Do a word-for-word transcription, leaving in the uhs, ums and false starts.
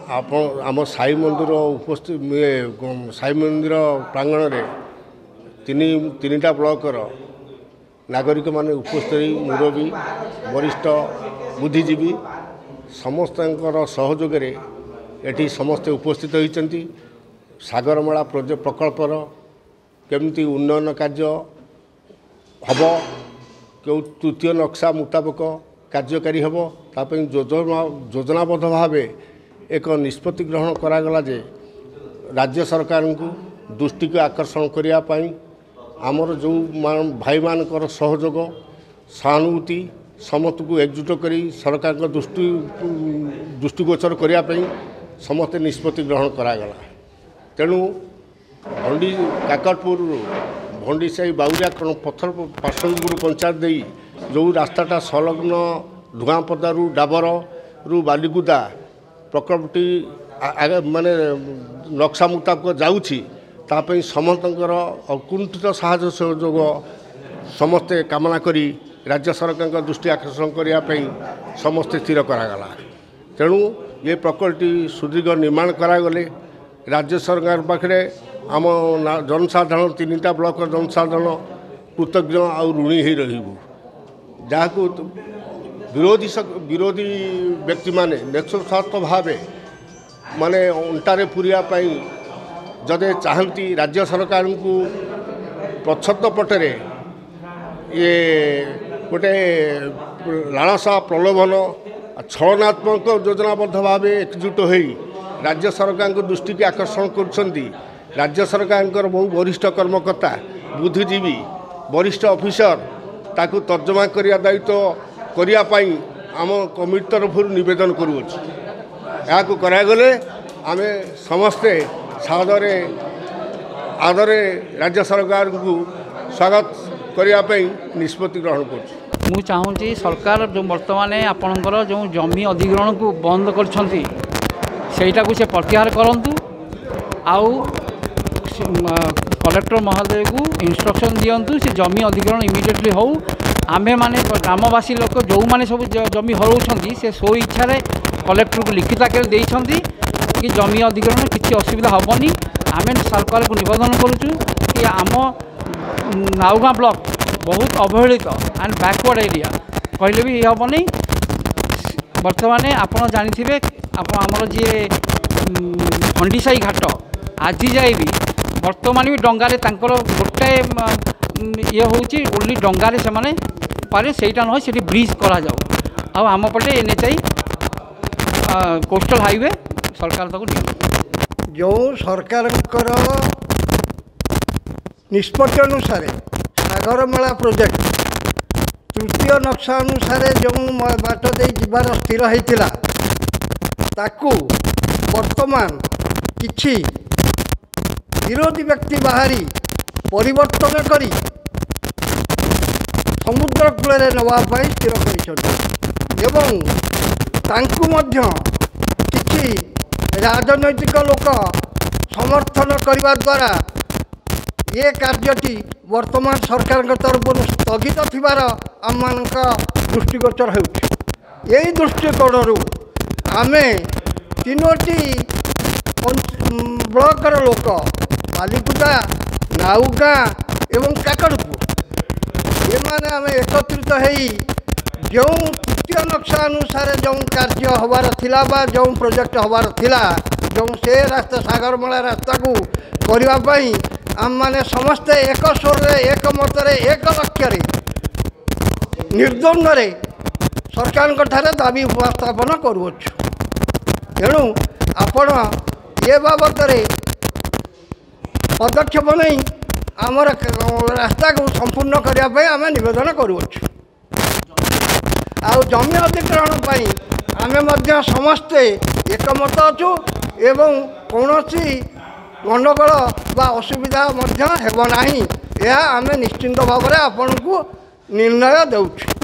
आप आम साई मंदिर उपस्थित साई मंदिर प्रांगण में तीन तीन टा ब्लॉकर नागरिक माने उपस्थित मुरबी वरिष्ठ बुद्धिजीवी समस्त सहयोग एटी समस्ते उपस्थित होती सागरमाला प्रोजेक्ट प्रकल्पर केमती उन्नयन कार्य हम क्यों तृतीय नक्शा मुताबक कार्यकारी हम ताप योजना योजनाबद्ध भाव एक निष्पत्ति ग्रहण करागला जे राज्य सरकार को दृष्टि को आकर्षण करने आमर जो भाई मानकर सहयोग सहानुभूति समस्त को एकजुट कर सरकार को दृष्टि दृष्टिगोचर करने समस्त निष्पत्ति ग्रहण करागला तेणु भंडी काकटपुर भंडीसाई बाउरिया पत्थर पार्श्वपुर पंचायत दे जो रास्ताटा संलग्न धुआंपदारू डाबर रु बालीगुदा प्रकल्पटी माने नक्शा मुताबक जाऊँगी तापई समस्त अकुंठित साहाय्य सहयोग समस्ते कामना करी राज्य सरकार दृष्टि आकर्षण करने समस्ते स्थिर करागला तेणु ये प्रकल्पटी सुदीर्घ निर्माण करागले राज्य सरकार पाखे आम जनसाधारण तीन टा ब्लॉक जनसाधारण कृतज्ञ और ऋणी हो रही जहाँ विरोधी विरोधी व्यक्ति माने नेतृत्वात्मक भाव माने अंटारे पूरिया जदे चाहती राज्य सरकार को प्रच्छद पटरे ये गोटे लालसा प्रलोभन छलनात्मक योजनाबद्ध भाव एकजुट हो राज्य सरकार को दृष्टि की आकर्षण कर राज्य सरकार बहु वरिष्ठ कर्मकर्ता बुद्धिजीवी वरिष्ठ ऑफिसर ताकू तर्जमा करिया दायित्व करने आम कमिटी तरफ निवेदन करूँ करागले आम समस्ते सादरे आदरे राज्य सरकार को स्वागत करने निष्पत्ति ग्रहण कर मु चाहूँगी सरकार जो बर्तमान आपणकर जो जमी अधिग्रहण को बंद करछंती सेटा को से प्रत्याहार करंतु आउ कलेक्टर महोदय को इंस्ट्रक्शन दिंतु से जमी अधिग्रहण इमिडिएटली हो आमे माने ग्रामवासी लोक जो माने सब जमी हरौछंती से सो इच्छा कलेक्टर को लिखित आकार देइछंती कि जमी अधिग्रहण किसी असुविधा हेनी आमे सरकार को निवेदन करुचु कि आम नाउगाँ ब्लॉक बहुत अवहेलित एंड बैकवर्ड एरिया कहले भी हेनी बर्तमान आपड़ जानी आप आमर जी भंडीसाई घाट आज जाए भी बर्तमान भी डंगारे गोटे ये हूँ ओनली डंगारे से माने पारे सेटा न से ब्रिज करा जाऊ आम पटे N H I coastal highway सरकार तक जो सरकार निष्पत्ति अनुसार सागरमाला प्रोजेक्ट तृतीय नक्शा अनुसार जो बाट दे जीवार स्थिर होता ताकू वर्तमान किछि विरोधी व्यक्ति बाहरी परिवर्तन करी समुद्र कूल नापी स्थिर कर किसी राजनैतिक लोक समर्थन करने द्वारा ये कार्यटी वर्तमान सरकार तरफ स्थगित थिबार आम दृष्टिगोचर होउछि। यही दृष्टिकोण आमे तीनोटी ब्लॉकर लोक बालीगुदा नाउगाँ एवं काकटपुर ये माने आम एकत्रित हो जो तृतीय नक्शा अनुसार जो कार्य हबार थिला बा जो प्रोजेक्ट हबार थिला जो से रास्ता सागरमाला रास्ता को करने आम माने समस्ते एक स्वर एक मत एक लक्ष्य निर्द्वंद सरकार दाबी उपस्थापन करुछु। तेणु आपण ये बाबद पदक्षेप नहीं आमर रास्ता को संपूर्ण करने आम नवेदन करुछु। आउ जमी अधिग्रहण आमे समस्ते एकमत अच्छु एवं कौनसी गंडगोल बा असुविधा हेब नहीं यह आमे निश्चिंत भाव में आपण को निर्णय देउछु।